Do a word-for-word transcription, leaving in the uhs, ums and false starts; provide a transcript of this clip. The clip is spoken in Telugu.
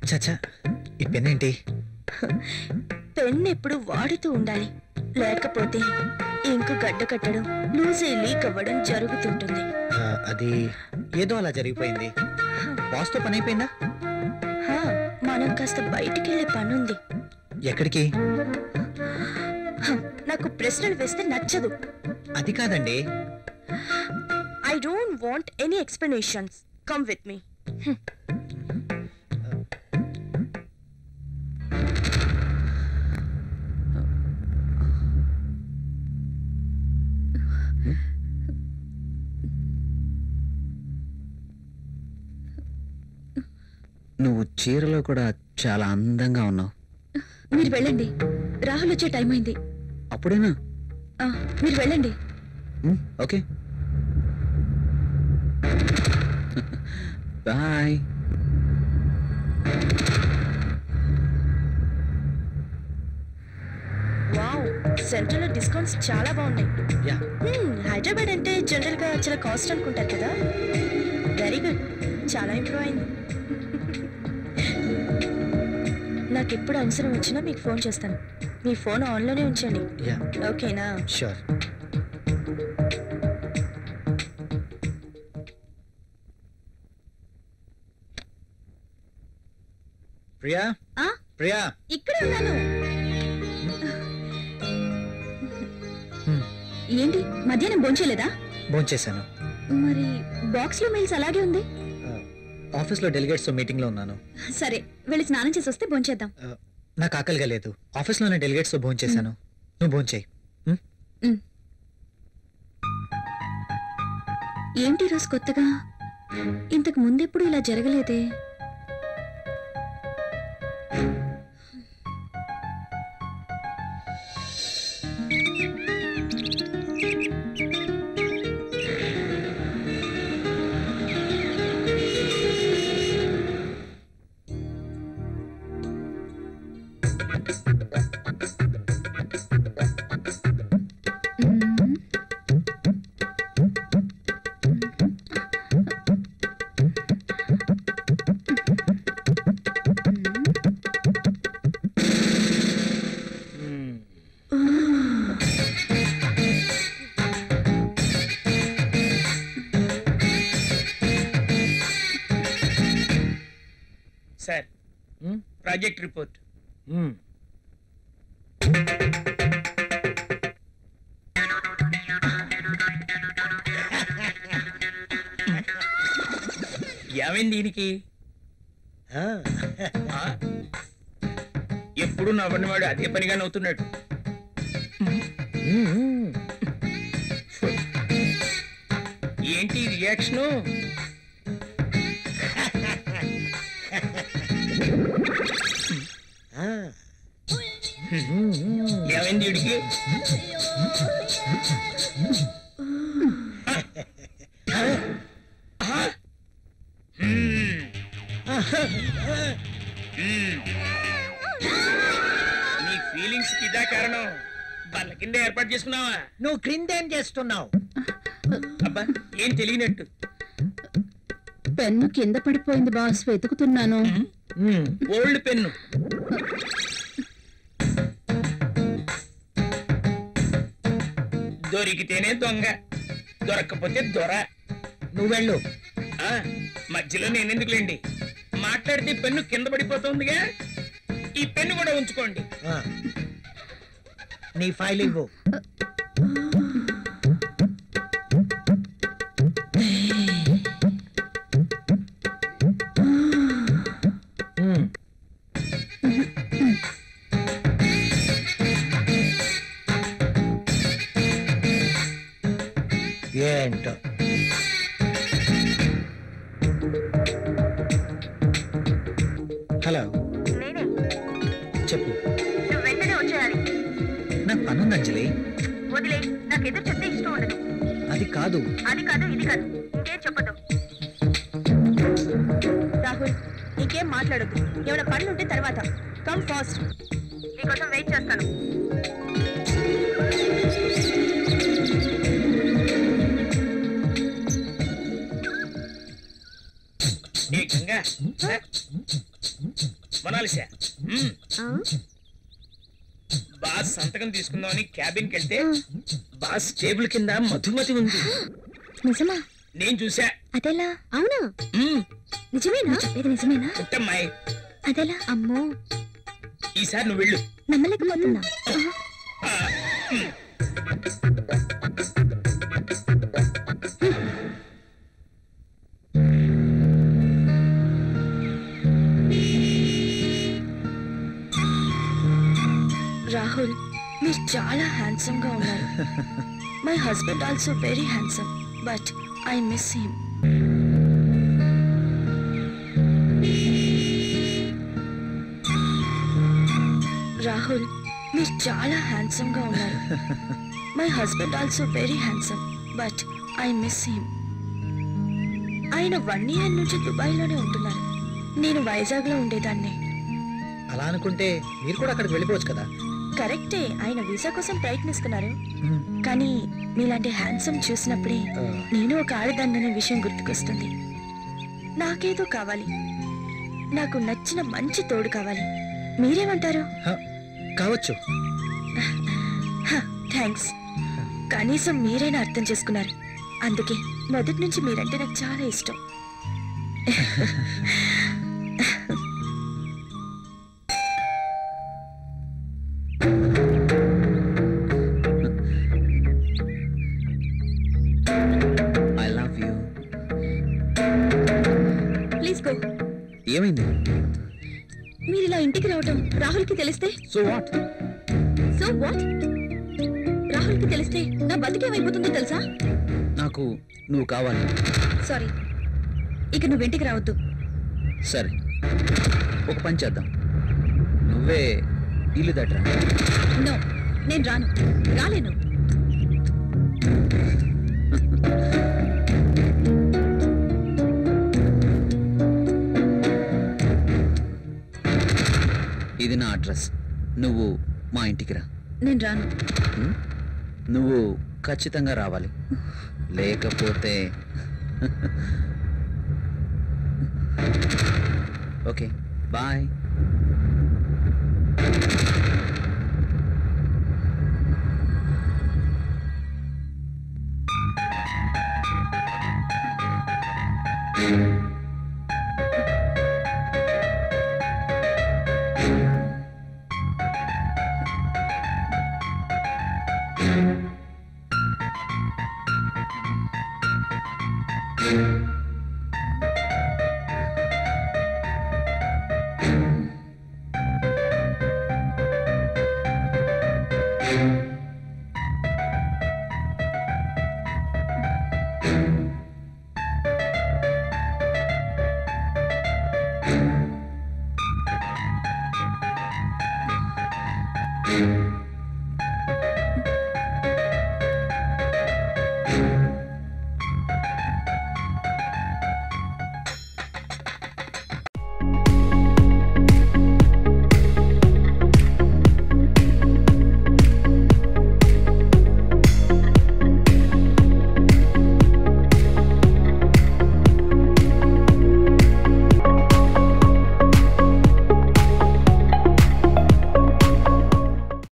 చచ్చా ఈ పెన్ ఏంటి? పెన్ ఎప్పుడు వాడుతూ ఉండాలి, లేకపోతే ఇంకు గడ్డ కట్టడం, లూజ్ అయి లీక్ అవ్వడం జరుగుతుంటుంది. అది ఏదో అలా జరిగిపోయింది. బాస్తో పని అయిపోయిందా? మనం కాస్త బయటికి వెళ్ళే పనుంది. ఎక్కడికి? నాకు ప్రశ్నలు వేస్తే నచ్చదు. అది కాదండి. I don't want any explanations. Come with me. నువ్వు చీరలో కూడా చాలా అందంగా ఉన్నావు. మీరు వెళ్ళండి, రాహుల్ వచ్చే టైం అయింది. అప్పుడేనా? మీరు వెళ్ళండి. Okay bye. Wow, central discounts చాలా బాగున్నాయి. హైదరాబాద్ అంటే జనరల్ గా చాలా కాస్ట్ అనుకుంటారు కదా. వెరీ గుడ్, చాలా ఇంప్రూవ్ అయింది. నాకు ఎప్పుడు అవసరం వచ్చినా మీకు ఫోన్ చేస్తాను. మీ ఫోన్ ఆన్లోనే ఉంచండి, ఓకేనా? షూర్. ప్రియా, ప్రియా, ఇక్కడే ఉన్నాను. ఏంటి మధ్యాహ్నం భోంచేయలేదా? భోంచేశాను. మరి బాక్స్ లో మెయిల్స్ అలాగే ఉంది. ఆఫీస్ లో డెలిగేట్స్ తో మీటింగ్ లో ఉన్నాను. సరే, వెళ్ళి స్నానం చేసి వస్తే భోంచేద్దాం. నాకు ఆకలిగా లేదు. ఆఫీస్ లోనే డెలిగేట్స్ తో భోంచేశాను. నువ్వు భోంచేయి. ఏంటి రోజు కొత్తగా? ఇంతకు ముందెప్పుడు ఇలా జరగలేదే. Sir, project report. ఏమైంది దీనికి? ఎప్పుడు నవ్వనివాడు అదే పనిగా నవ్వుతున్నాడు. ఏంటి రియాక్షను? ఏమైంది వీడికి? నీ ఫీలింగ్స్ కి ఇదా కారణం? బల్ల కింద ఏర్పాటు చేసుకున్నావా? నువ్వు క్రిందేం చేస్తున్నావు? అబ్బా, ఏం తెలియనట్టు. పెన్ను కింద పడిపోయింది బాస్, వెతుకుతున్నాను. Old pen. దొరికితేనే దొంగ, దొరక్కపోతే దొర. నువ్వెళ్ళు. మధ్యలో నేనెందుకులేండి, మాట్లాడితే పెన్ను కింద పడిపోతుందిగా. ఈ పెన్ను కూడా ఉంచుకోండి. నీ ఫైల్ ఇవ్వు. ఏంటో హలో, చెప్పు. వెంటనే వచ్చేయాలి. నాకు పనుంది అంజలి. వదిలే, నాకు ఎదురు చెప్తే ఇష్టం ఉండదు. అది కాదు. అది కాదు, ఇది కాదు, ఇంకేం చెప్పదు. రాహుల్, ఇంకేం మాట్లాడద్దు. ఏమైనా పనులు ఉంటే తర్వాత. కమ్ ఫాస్ట్, నీకోసం వెయిట్ చేస్తాను. ఏ గంగా, కలిసా బాస్ సంతకం తీసుకుందామని క్యాబిన్కి వెళ్తే బాస్ టేబుల్ కింద మధుమతి ఉంది. నిజమా? నేను చూసా. అదెలా? అవునా? నిజమేనా? ఇది నిజమేనా? పుట్టమ్మాయి. అదెలా? అమ్మో, ఈసారి నువ్వు వెళ్ళు. నమ్మలేకపోతున్నా. రాహుల్, మీరు చాలా హ్యాండ్సమ్ గా ఉన్నారు. My husband also very handsome, but I miss him. Rahul, మీరు చాలా హ్యాండ్సమ్ గా ఉన్నారు. My husband also very handsome, but I miss him. ఆయన వన్ ఇయర్ నుంచి దుబాయ్లోనే ఉంటున్నారు. నేను వైజాగ్ లో ఉండేదాన్ని. అలా అనుకుంటే మీరు కూడా అక్కడికి వెళ్ళిపోవచ్చు కదా. కరెక్టే, ఆయన వీసా కోసం ప్రయత్నిస్తున్నారు. కానీ మీలాంటి హ్యాండ్సమ్ చూసినప్పుడే నేను ఒక ఆడదాన్ననే విషయం గుర్తుకొస్తుంది. నాకేదో కావాలి, నాకు నచ్చిన మంచి తోడు కావాలి. మీరేమంటారు? కావచ్చు. థ్యాంక్స్. కనీసం మీరైనా అర్థం చేసుకున్నారు. అందుకే మొదటి నుంచి మీరంటే నాకు చాలా ఇష్టం. I love you. Please go. ఏమైంది? మీరు ఇలా ఇంటికి రావటం రాహుల్కి తెలిస్తే? So what? So what? రాహుల్కి తెలిస్తే నా బతికేమైపోతుందో తెలుసా? నాకు నువ్వు కావాలి. సారీ, ఇక నువ్వు ఇంటికి రావద్దు. సరే, ఒక పని చేద్దాం. నువ్వే ఇల్లు దట్రా. నో, నేను రాను. రాలేను. ఇది నా అడ్రస్. నువ్వు మా ఇంటికి రా. నేను రాను. నువ్వు ఖచ్చితంగా రావాలి, లేకపోతే ఓకే బాయ్.